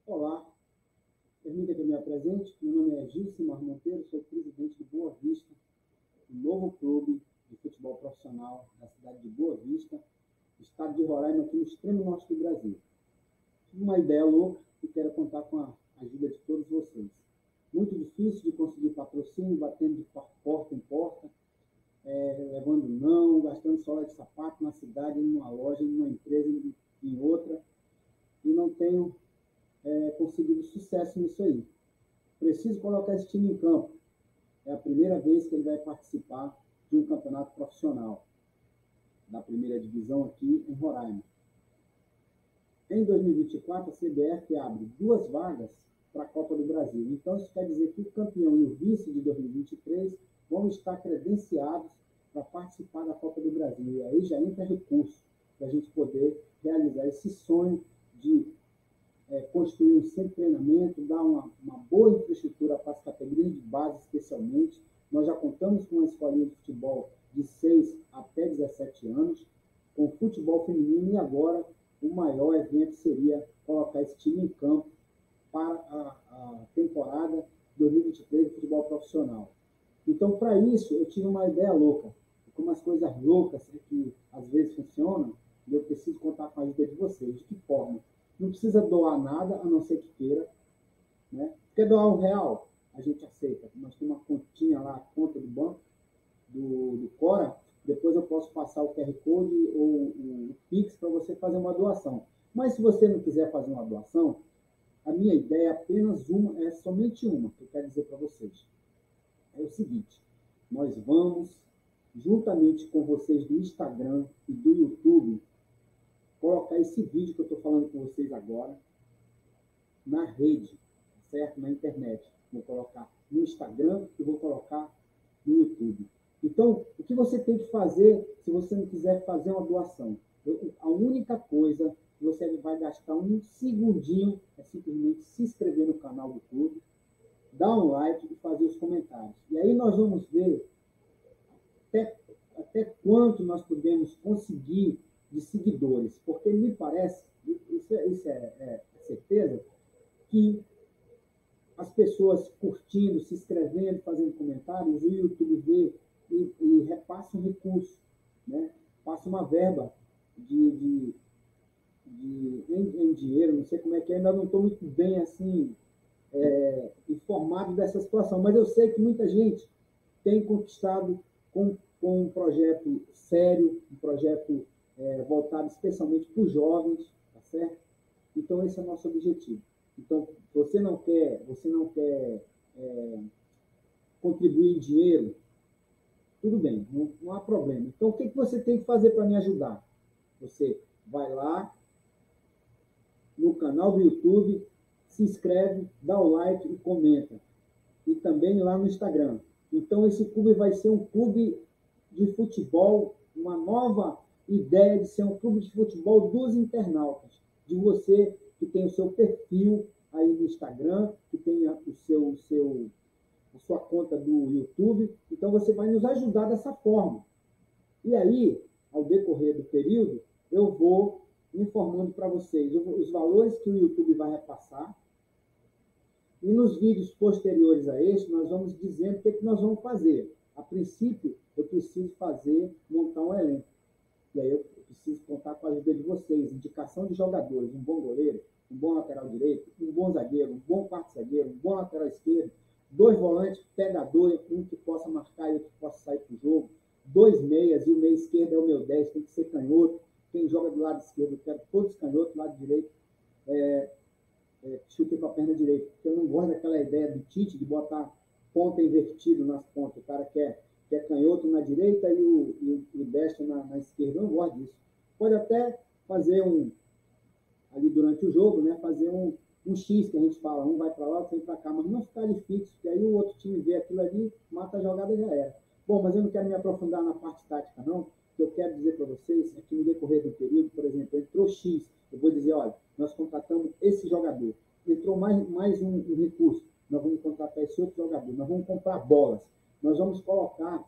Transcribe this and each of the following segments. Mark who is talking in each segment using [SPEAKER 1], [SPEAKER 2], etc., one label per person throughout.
[SPEAKER 1] Olá, permita que eu me apresente. Meu nome é Gilcimar Monteiro, sou presidente de Boa Vista, um novo clube de futebol profissional da cidade de Boa Vista, estado de Roraima, aqui no extremo norte do Brasil. Tive uma ideia louca e quero contar com a ajuda de todos vocês. Muito difícil de conseguir patrocínio, batendo de porta em porta, levando não, gastando sola de sapato na cidade, em uma loja, em uma empresa, em outra, e não tenho conseguido sucesso nisso aí. Preciso colocar esse time em campo. É a primeira vez que ele vai participar de um campeonato profissional da primeira divisão aqui em Roraima. Em 2024, a CBF abre 2 vagas para a Copa do Brasil. Então, isso quer dizer que o campeão e o vice de 2023 vão estar credenciados para participar da Copa do Brasil. E aí já entra recurso para a gente poder realizar esse sonho de construir um centro de treinamento, dar uma boa infraestrutura para as categorias de base, especialmente. Nós já contamos com uma escolinha de futebol de 6 até 17 anos, com futebol feminino, e agora o maior evento seria colocar esse time em campo para a temporada 2023 de futebol profissional. Então, para isso, eu tive uma ideia louca. Como as coisas loucas que às vezes funcionam, e eu preciso contar com a ajuda de vocês. De que forma? Não precisa doar nada, a não ser que queira. Né? Quer doar R$ 1? A gente aceita. Nós temos uma continha lá, a conta do banco, do Cora. Depois eu posso passar o QR Code ou o Pix para você fazer uma doação. Mas se você não quiser fazer uma doação, a minha ideia é apenas uma, é somente uma, que eu quero dizer para vocês. É o seguinte, nós vamos, juntamente com vocês do Instagram e do YouTube, colocar esse vídeo que eu estou falando com vocês agora na rede, certo? Na internet. Vou colocar no Instagram e vou colocar no YouTube. Então, o que você tem que fazer se você não quiser fazer uma doação? A única coisa que você vai gastar um segundinho é simplesmente se inscrever no canal do clube, dar um like e fazer os comentários. E aí nós vamos ver até quanto nós podemos conseguir de seguidores, porque me parece, isso é certeza, que as pessoas curtindo, se inscrevendo, fazendo comentários, o YouTube vê e repassa um recurso, né? Passa uma verba em dinheiro, não sei como é que é, ainda não estou muito bem assim informado dessa situação, mas eu sei que muita gente tem conquistado com um projeto sério, um projeto voltado especialmente para os jovens, tá certo? Então, esse é o nosso objetivo. Então, você não quer contribuir em dinheiro, tudo bem, não há problema. Então, o que você tem que fazer para me ajudar? Você vai lá no canal do YouTube, se inscreve, dá o like e comenta. E também lá no Instagram. Então, esse clube vai ser um clube de futebol, uma nova ideia de ser um clube de futebol dos internautas, de você que tem o seu perfil aí no Instagram, que tem a sua conta do YouTube. Então, você vai nos ajudar dessa forma. E aí, ao decorrer do período, eu vou informando para vocês os valores que o YouTube vai repassar. E nos vídeos posteriores a este, nós vamos dizendo o que nós vamos fazer. A princípio, eu preciso montar um elenco. E aí eu preciso contar com a ajuda de vocês. Indicação de jogadores, um bom goleiro, um bom lateral direito, um bom zagueiro, um bom quarto zagueiro, um bom lateral esquerdo, 2 volantes pegadores, um que possa marcar e outro que possa sair para o jogo, 2 meias, e o meio esquerdo é o meu 10, tem que ser canhoto. Quem joga do lado esquerdo, eu quero todos canhotos, do lado direito, chute com a perna direita, porque eu não gosto daquela ideia do Tite de botar ponta invertido nas pontas. O cara quer canhoto na direita e o destro na esquerda. Eu não gosto disso. Pode até fazer ali durante o jogo, né, fazer um X que a gente fala, um vai para lá, outro vem para cá, mas não ficar ali fixo, porque aí o outro time vê aquilo ali, mata a jogada e já era. Bom, mas eu não quero me aprofundar na parte tática, não. O que eu quero dizer para vocês é que no decorrer do período, por exemplo, entrou X, eu vou dizer, olha, nós contratamos esse jogador, entrou mais um recurso, nós vamos contratar esse outro jogador, nós vamos comprar bolas, nós vamos colocar,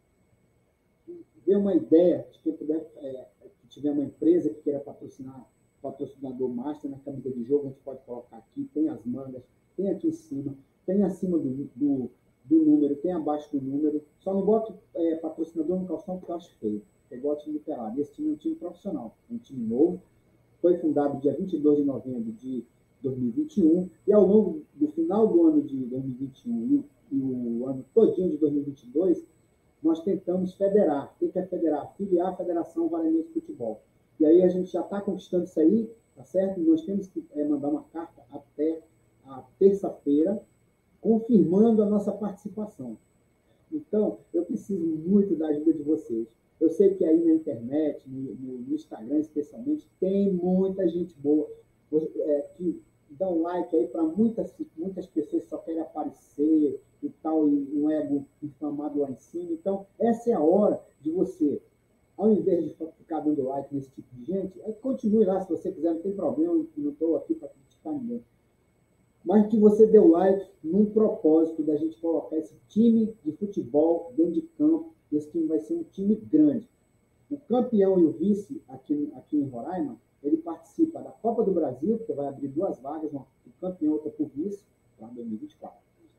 [SPEAKER 1] ver uma ideia, de quem puder, que tiver uma empresa que queira patrocinar patrocinador master na camisa de jogo, a gente pode colocar aqui, tem as mangas, tem aqui em cima, tem acima do número, tem abaixo do número. Só não boto patrocinador no calção porque eu acho feio. É igual time do Pelado. Esse time é um time profissional, é um time novo. Foi fundado dia 22 de novembro de 2021 e ao longo do final do ano de 2021 e o ano todinho de 2022, nós tentamos federar. O que é federar? Filiar a Federação Varanense de Futebol. E aí a gente já está conquistando isso aí, tá certo? Nós temos que mandar uma carta até a terça-feira, confirmando a nossa participação. Então, eu preciso muito da ajuda de vocês. Eu sei que aí na internet, no Instagram especialmente, tem muita gente boa que dá um like aí para muitas pessoas que só querem aparecer e tal, e um ego inflamado lá em cima. Então, essa é a hora de você, ao invés de ficar dando like nesse tipo de gente, continue lá se você quiser, não tem problema, não estou aqui para criticar ninguém. Mas que você dê o like num propósito da gente colocar esse time de futebol dentro de campo. Esse time vai ser um time grande. O campeão e o vice aqui em Roraima, ele participa da Copa do Brasil, que vai abrir 2 vagas, o campeão e outra por vice, para 2024.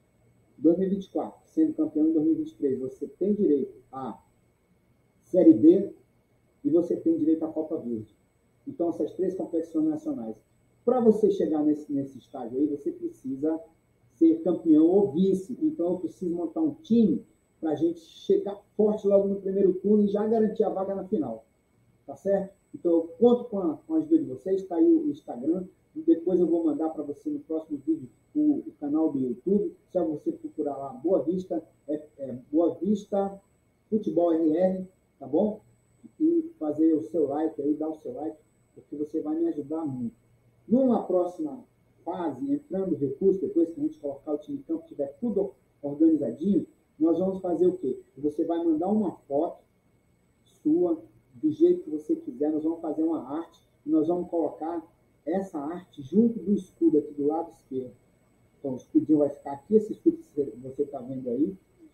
[SPEAKER 1] 2024, sendo campeão em 2023, você tem direito à Série B e você tem direito à Copa Verde. Então, essas 3 competições nacionais. Para você chegar nesse estágio aí, você precisa ser campeão ou vice. Então, eu preciso montar um time para a gente chegar forte logo no primeiro turno e já garantir a vaga na final. Tá certo? Então, eu conto com a ajuda de vocês. Está aí o Instagram. E depois eu vou mandar para você no próximo vídeo o canal do YouTube. Só você procurar lá Boa Vista, Boa Vista Futebol RR, tá bom? E fazer o seu like aí, dar o seu like, porque você vai me ajudar muito. Numa próxima fase, entrando recurso, depois que a gente colocar o time de campo, tiver tudo organizadinho, nós vamos fazer o quê? Você vai mandar uma foto sua, do jeito que você quiser, nós vamos fazer uma arte, e nós vamos colocar essa arte junto do escudo aqui do lado esquerdo. Então, o escudinho vai ficar aqui, esse escudo que você está vendo aí,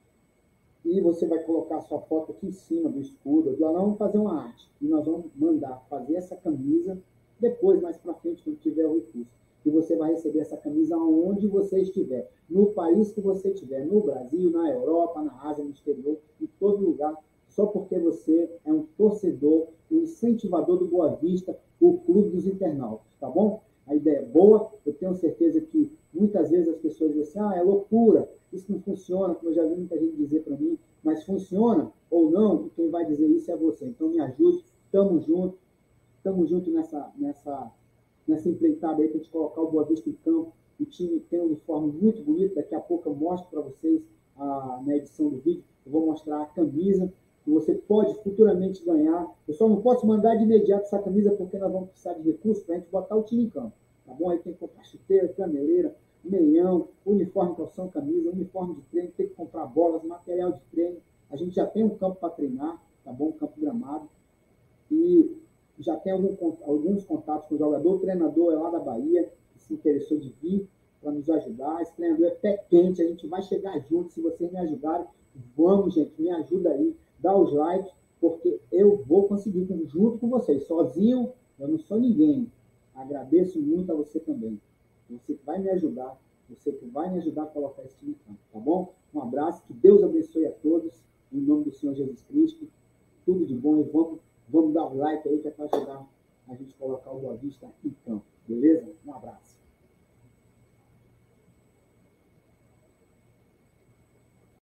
[SPEAKER 1] e você vai colocar a sua foto aqui em cima do escudo. Nós vamos fazer uma arte, e nós vamos mandar fazer essa camisa depois, mais para frente, quando tiver o recurso. E você vai receber essa camisa onde você estiver, no país que você estiver, no Brasil, na Europa, na Ásia, no exterior, em todo lugar, só porque você é um torcedor, um incentivador do Boa Vista, o clube dos internautas, tá bom? A ideia é boa, eu tenho certeza que muitas vezes as pessoas dizem assim, é loucura, isso não funciona, como eu já vi muita gente dizer para mim, mas funciona ou não, quem vai dizer isso é você. Então me ajude, estamos juntos nessa empreitada aí para a gente colocar o Boa Vista em campo. O time tem um uniforme muito bonito, daqui a pouco eu mostro para vocês na edição do vídeo, eu vou mostrar a camisa, que você pode futuramente ganhar. Eu só não posso mandar de imediato essa camisa, porque nós vamos precisar de recursos para a gente botar o time em campo, tá bom? Aí tem que comprar chuteira, caneleira, meião, uniforme, calção, camisa, uniforme de treino, tem que comprar bolas, material de treino. A gente já tem um campo para treinar, tá bom? Um campo gramado. E já tem alguns contatos com o jogador. O treinador é lá da Bahia, que se interessou de vir para nos ajudar. Esse treinador é pé quente, a gente vai chegar junto. Se vocês me ajudarem, vamos, gente, me ajuda aí. Dá os likes, porque eu vou conseguir junto com vocês. Sozinho, eu não sou ninguém. Agradeço muito a você também. Você vai me ajudar, a colocar esse time em campo, tá bom? Um abraço, que Deus abençoe a todos, em nome do Senhor Jesus Cristo. Tudo de bom e vamos dar o like aí, que é para ajudar a gente a colocar o Boa Vista em campo, beleza? Um abraço.